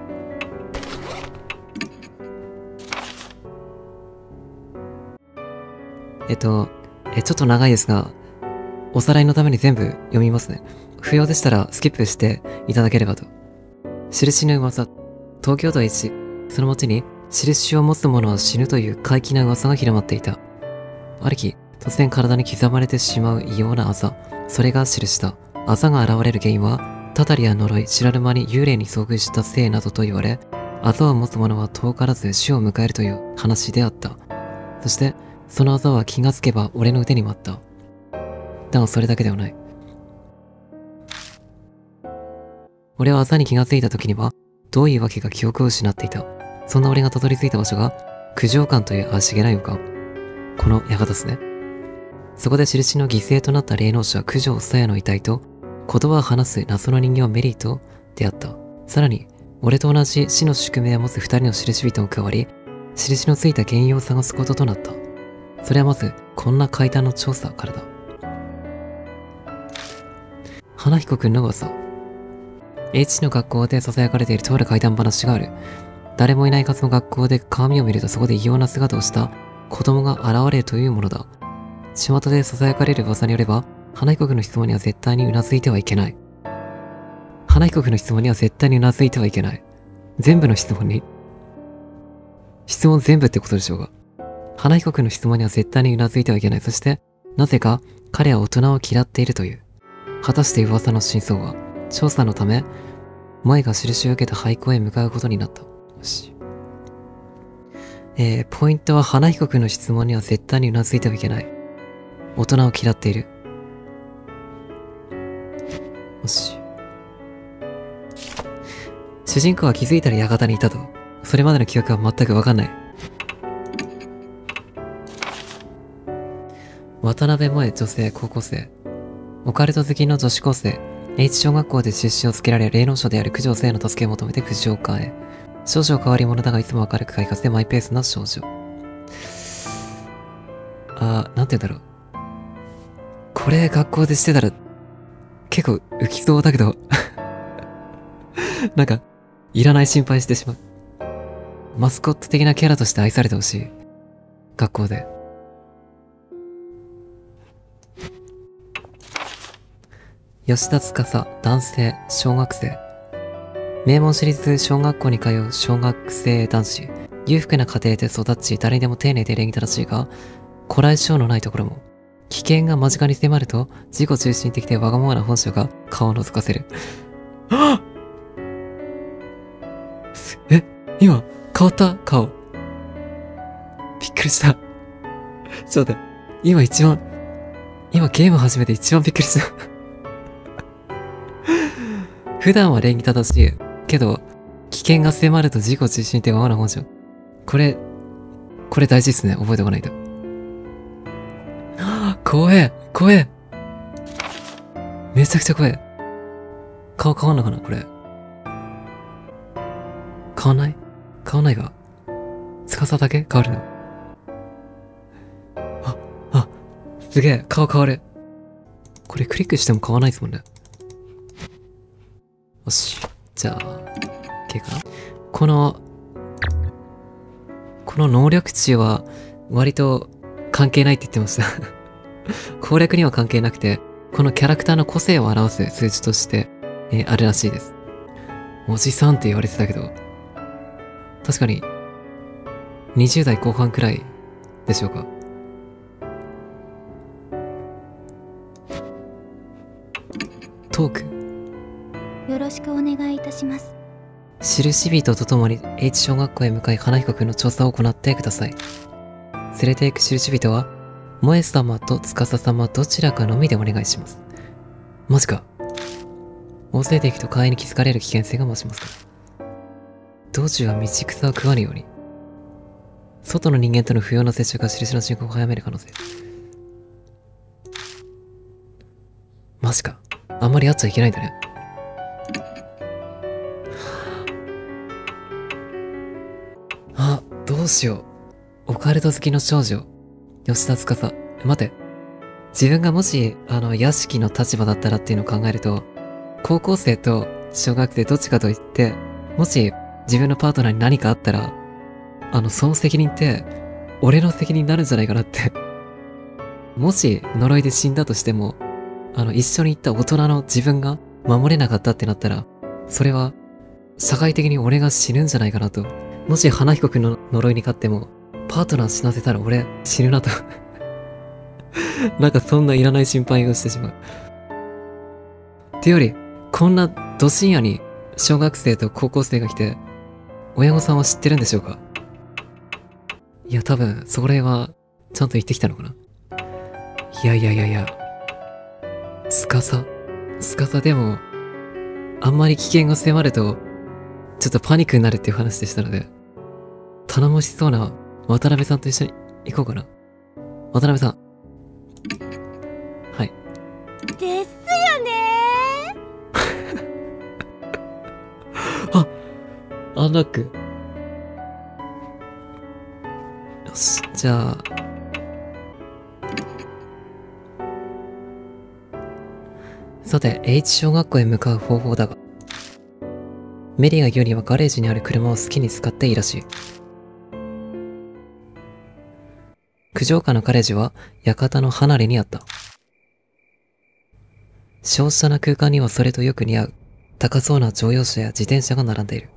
えっと、え、ちょっと長いですが、おさらいのために全部読みますね。不要でしたらスキップしていただければと。印の噂。東京都一、その町に印を持つ者は死ぬという怪奇な噂が広まっていた。ある日、突然体に刻まれてしまう異様なあざ。それが印だ。あざが現れる原因は、たたりや呪い、知らぬ間に幽霊に遭遇したせいなどと言われ、あざを持つ者は遠からず死を迎えるという話であった。そして、そのあざは気がつけば俺の腕にもあった。だがそれだけではない。俺はあざに気がついた時には、どういうわけか記憶を失っていた。そんな俺がたどり着いた場所が、九条館という怪しげな予感。この館ですね。そこで印の犠牲となった霊能者九条さやの遺体と言葉を話す謎の人形メリーと出会った。さらに俺と同じ死の宿命を持つ二人の印人も加わり、印のついた原因を探すこととなった。それはまずこんな階段の調査からだ。花彦くんの噂。 H の学校で囁かれているとある怪談話がある。誰もいないはずの学校で鏡を見るとそこで異様な姿をした子供が現れるというものだ。巷で囁かれる噂によれば、花彦くんの質問には絶対にうなずいてはいけない。花彦くんの質問には絶対にうなずいてはいけない。全部の質問に質問全部ってことでしょうが。花彦くんの質問には絶対にうなずいてはいけない。そして、なぜか彼は大人を嫌っているという。果たして噂の真相は、調査のため、萌が印を受けた廃校へ向かうことになった。よし。えー、ポイントは花彦くんの質問には絶対にうなずいてはいけない。大人を嫌っている。よし。主人公は気づいたら館にいたと。それまでの記憶は全くわかんない。渡辺萌女性高校生。オカルト好きの女子高生。H 小学校で出資をつけられ霊能者である九条生の助けを求めて九条館へ。少々変わり者だがいつも明るく快活でマイペースな少女。あー、なんて言うんだろう。これ学校でしてたら結構浮きそうだけどなんかいらない心配してしまう。マスコット的なキャラとして愛されてほしい。学校で。吉田司、男性、小学生。名門私立小学校に通う小学生男子。裕福な家庭で育ち、誰にでも丁寧で礼儀正しいが、こらえ性のないところも。危険が間近に迫ると、自己中心的でわがままな本性が顔を覗かせる。はぁえ、今、変わった顔。びっくくりした。ちょっと待って。今一番、今ゲーム始めて一番びっくりした。普段は礼儀正しい。けど、危険が迫ると自己中心ってわわな本性。これ、これ大事っすね。覚えておかないと。怖え怖えめちゃくちゃ怖え。顔変わんのかなこれ。変わんない変わんないか。司だけ変わるの。あ、あ、すげえ、顔変わる。これクリックしても変わらないですもんね。よし。じゃあ、OK かな。この、この能力値は割と関係ないって言ってました。攻略には関係なくて、このキャラクターの個性を表す数値として、えー、あるらしいです。おじさんって言われてたけど、確かに、にじゅう代後半くらいでしょうか。トーク。 よろしくお願いいたします。 印人とともに H 小学校へ向かい花彦くんの調査を行ってください。連れて行く印人は、萌様と司様どちらかのみでお願いします。マジか。大勢で行くと会員に気づかれる危険性が増しますから。道中は道草を食わぬように。外の人間との不要な接触が印の進行を早める可能性。マジか。あんまり会っちゃいけないんだね。あ、どうしよう。オカルト好きの少女。吉田司。待て。自分がもし、あの、屋敷の立場だったらっていうのを考えると、高校生と小学生どっちかと言って、もし自分のパートナーに何かあったら、あの、その責任って、俺の責任になるんじゃないかなって。もし呪いで死んだとしても、あの、一緒に行った大人の自分が守れなかったってなったら、それは、社会的に俺が死ぬんじゃないかなと。もし花彦くんの呪いに勝っても、パートナー死なせたら俺死ぬなと。なんかそんないらない心配をしてしまう。ってより、こんなど深夜に小学生と高校生が来て、親御さんは知ってるんでしょうか？いや多分、それはちゃんと言ってきたのかな。いやいやいやいや。スカサスカサでも、あんまり危険が迫ると、ちょっとパニックになるっていう話でしたので、頼もしそうな渡辺さんと一緒に行こうかな。渡辺さん。はい。 ですよねー。あ、アンロック。よし、じゃあ。さて、H 小学校へ向かう方法だが、メリが言うにはガレージにある車を好きに使っていいらしい。九条下のガレージは館の離れにあった。小さな空間にはそれとよく似合う高そうな乗用車や自転車が並んでいる。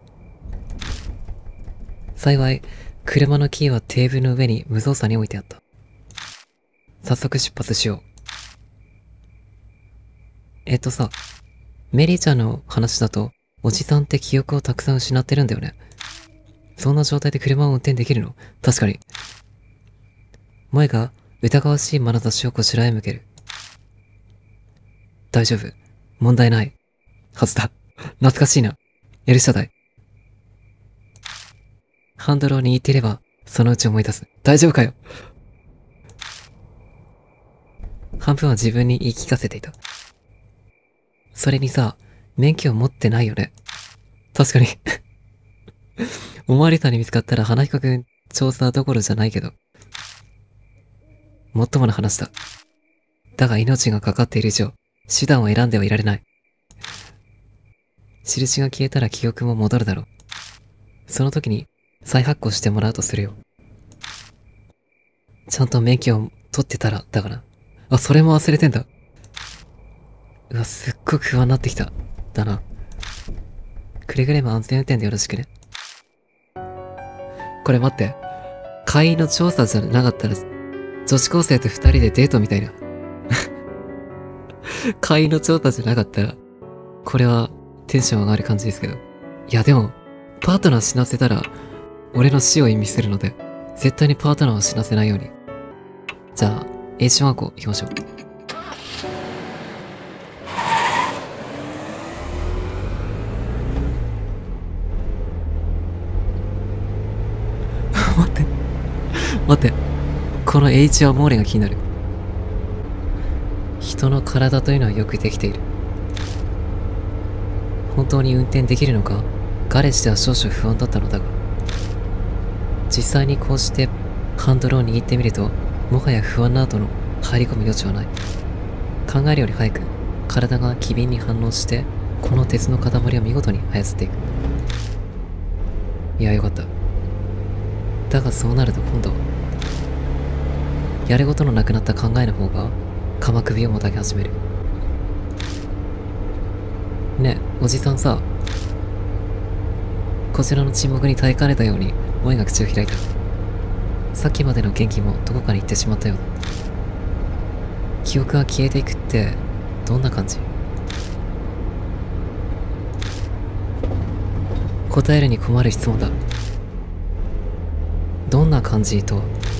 幸い、車のキーはテーブルの上に無造作に置いてあった。早速出発しよう。えっとさ、メリーちゃんの話だと、おじさんって記憶をたくさん失ってるんだよね。そんな状態で車を運転できるの？確かに。萌が疑わしい眼差しをこちらへ向ける。大丈夫。問題ない。はずだ。懐かしいな。エルシャダイ。ハンドルを握っていれば、そのうち思い出す。大丈夫かよ。半分は自分に言い聞かせていた。それにさ、免許を持ってないよね。確かに。おまわりさんに見つかったら花彦くん調査どころじゃないけど。もっともな話だ。だが命がかかっている以上、手段を選んではいられない。印が消えたら記憶も戻るだろう。その時に再発行してもらうとするよ。ちゃんと免許を取ってたら、だから。あ、それも忘れてんだ。うわ、すっごく不安になってきた。だな。くれぐれも安全運転でよろしくね。これ待って。会員の調査じゃなかったら、女子高生と二人でデートみたいな。会員の調査じゃなかったら、これはテンション上がる感じですけど。いやでも、パートナー死なせたら、俺の死を意味するので、 絶対にパートナーを死なせないように。じゃあ、エイチワン 校行きましょう。待って。待って。この エイチワン モーレが気になる。人の体というのはよくできている。本当に運転できるのか、ガレージでは少々不安だったのだが、実際にこうしてハンドルを握ってみると、もはや不安な後の入り込む余地はない。考えるより早く体が機敏に反応して、この鉄の塊を見事に操っていく。いや、よかった。だがそうなると今度はやることのなくなった考えの方が鎌首をもたげ始める。ねえ、おじさんさ、こちらの沈黙に耐えかねたように萌えが口を開いた。さっきまでの元気もどこかに行ってしまったようだ。記憶が消えていくってどんな感じ？答えるに困る質問だ。どんな感じとは、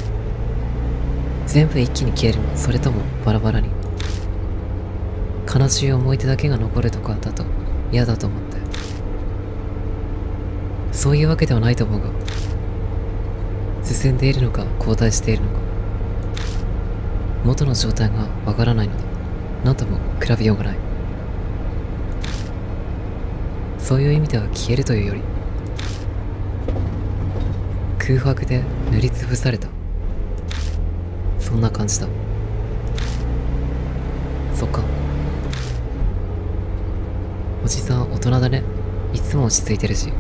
全部一気に消えるの？それともバラバラに？悲しい思い出だけが残るとかだと嫌だと思って。そういうわけではないと思うが、進んでいるのか後退しているのか、元の状態がわからないのだ。何とも比べようがない。そういう意味では消えるというより、空白で塗りつぶされた、そんな感じだ。そっか。おじさん大人だね。いつも落ち着いてるし。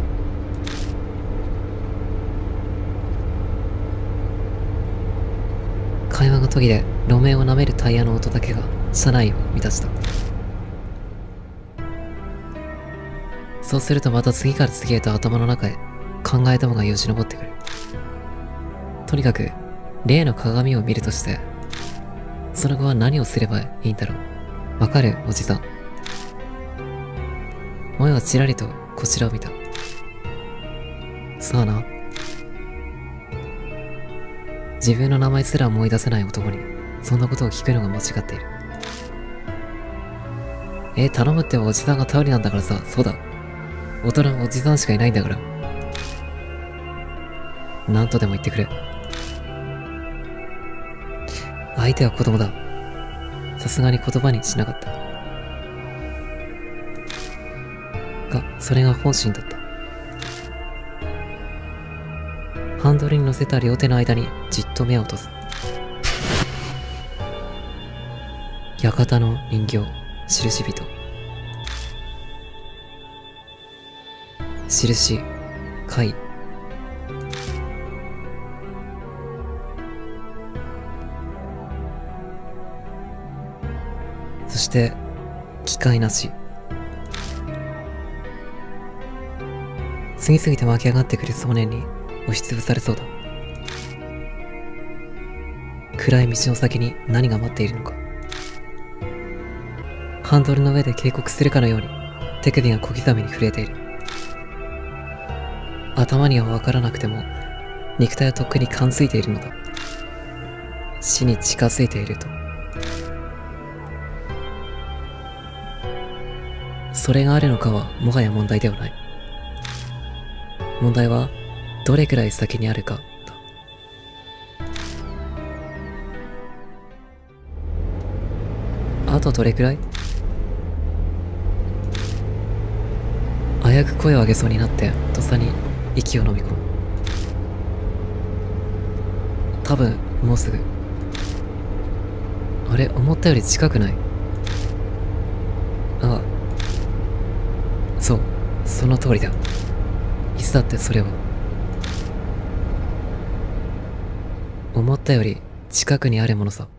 会話が途切れ、路面を舐めるタイヤの音だけが車内を満たした。そうするとまた次から次へと頭の中へ考え玉がよじ登ってくる。とにかく例の鏡を見るとして、その後は何をすればいいんだろう。わかる、おじさん。萌はちらりとこちらを見た。さあな。自分の名前すら思い出せない男にそんなことを聞くのが間違っている。えー、頼むっておじさんが頼りなんだからさ。そうだ、大人はおじさんしかいないんだから。何とでも言ってくれ。相手は子供だ。さすがに言葉にしなかったが、それが本心だった。ハンドルに乗せた両手の間にじっと目を閉ず、館の人形、印人。印、貝。そして、機械なし。次々と湧き上がってくる想念に押しつぶされそうだ。暗い道の先に何が待っているのか。ハンドルの上で警告するかのように手首が小刻みに震えている。頭には分からなくても肉体はとっくに感づいているのだ。死に近づいていると。それがあるのかはもはや問題ではない。問題はどれくらい先にあるかだ。あとどれくらい？あやく声を上げそうになってとっさに息を飲み込む。多分もうすぐ。あれ、思ったより近くない？ああ、そう、その通りだ。いつだってそれは。思ったより近くにあるものさ。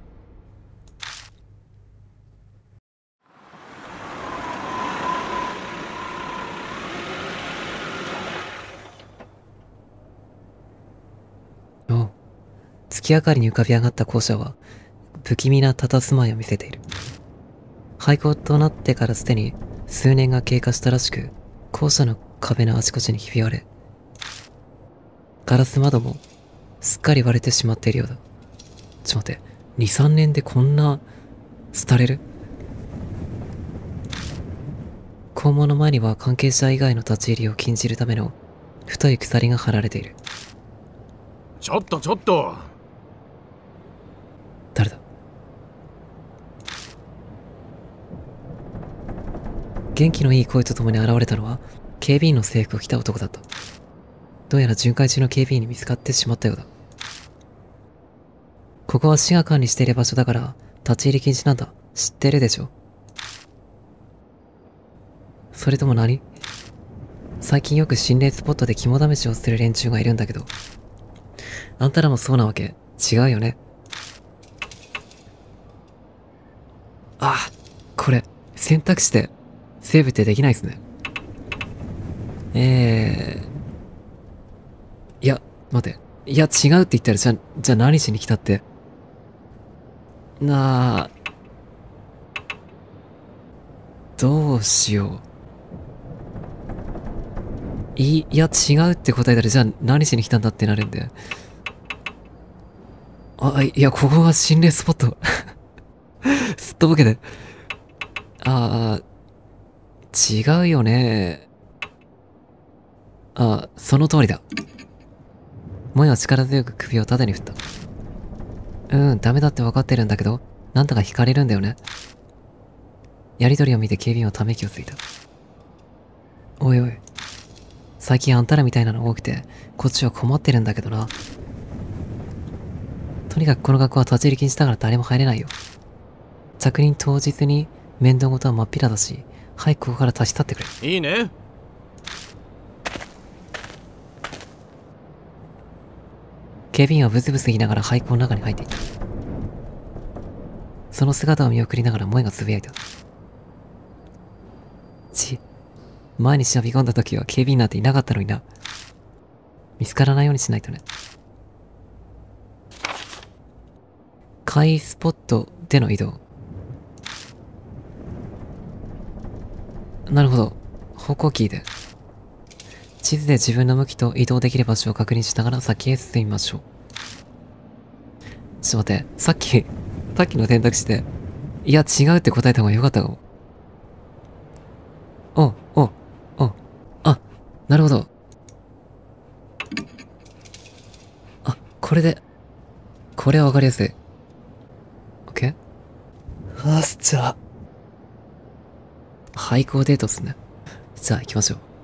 おう。月明かりに浮かび上がった校舎は不気味な佇まいを見せている。廃校となってからすでに数年が経過したらしく、校舎の壁のあちこちにひび割れ、ガラス窓もすっかり割れてしまっているようだ。ちょっと待って。に、さんねんでこんな、廃れる？校門の前には関係者以外の立ち入りを禁じるための太い鎖が張られている。 ちょっとちょっと。 誰だ？元気のいい声とともに現れたのは警備員の制服を着た男だった。どうやら巡回中の警備員に見つかってしまったようだ。ここは市が管理している場所だから立ち入り禁止なんだ。知ってるでしょ？それとも何？最近よく心霊スポットで肝試しをする連中がいるんだけど、あんたらもそうなわけ違うよね。あ、これ選択肢でセーブってできないっすね。えー、いや待て、いや違うって言ったらじゃじゃあ何しに来たって。なあ、どうしよう。い、いや違うって答えたらじゃあ何しに来たんだってなるんで。あ、いやここが心霊スポット。すっとぼけて。ああ、違うよね。ああ、その通りだ。萌えは力強く首を縦に振った。うん、ダメだって分かってるんだけど、なんだか惹かれるんだよね。やりとりを見て警備員はため息をついた。おいおい。最近あんたらみたいなの多くて、こっちは困ってるんだけどな。とにかくこの学校は立ち入り禁止だから誰も入れないよ。着任当日に面倒事は真っ平だし、早くここから立ち去ってくれ。 いいね。 警備員はブツブツ言いながら廃校の中に入っていった。その姿を見送りながら萌えがつぶやいた。ち、前に忍び込んだ時は警備員なんていなかったのにな。見つからないようにしないとね。怪スポットでの移動。なるほど。方向キーで。地図で自分の向きと移動できる場所を確認しながら先へ進みましょう。ちょっと待って、さっき、さっきの選択肢で、いや違うって答えた方がよかったかも。お、お、お、あ、なるほど。あ、これで、これはわかりやすい。オッケー？あっ、じゃあ。廃校デートっすね。じゃあ行きましょう。